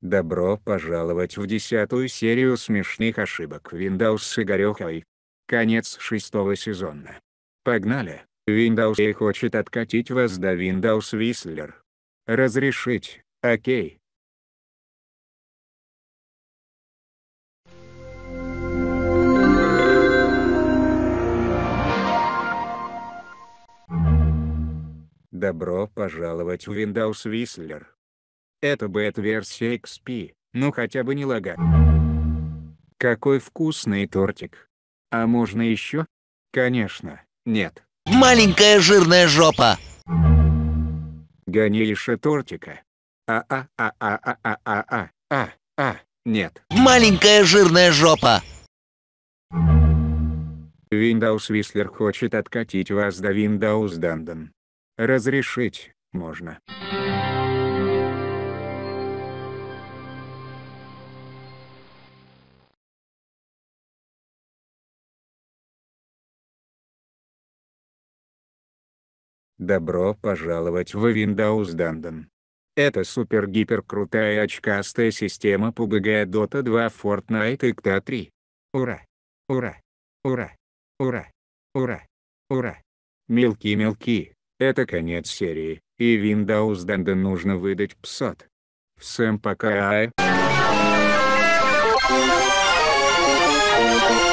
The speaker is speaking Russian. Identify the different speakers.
Speaker 1: Добро пожаловать в 10-ю серию смешных ошибок Windows с Игорёхой. Конец 6-го сезона. Погнали! Windows хочет откатить вас до Windows Whistler. Разрешить, окей. Добро пожаловать в Windows Whistler. Это бета-версия XP, ну хотя бы не лагать. Какой вкусный тортик. А можно еще? Конечно, нет.
Speaker 2: Маленькая жирная жопа.
Speaker 1: Гониша тортика. Нет.
Speaker 2: Маленькая жирная жопа.
Speaker 1: Windows Whistler хочет откатить вас до Windows Dungeon. Разрешить можно. Добро пожаловать в Windows Dungeon. Это супер-гипер-крутая очкастая система PUBG, Dota 2, Fortnite и GTA 3. Ура! Ура! Ура! Ура! Ура! Ура! Мелки-мелки, это конец серии, и Windows Dungeon нужно выдать псот. Всем пока.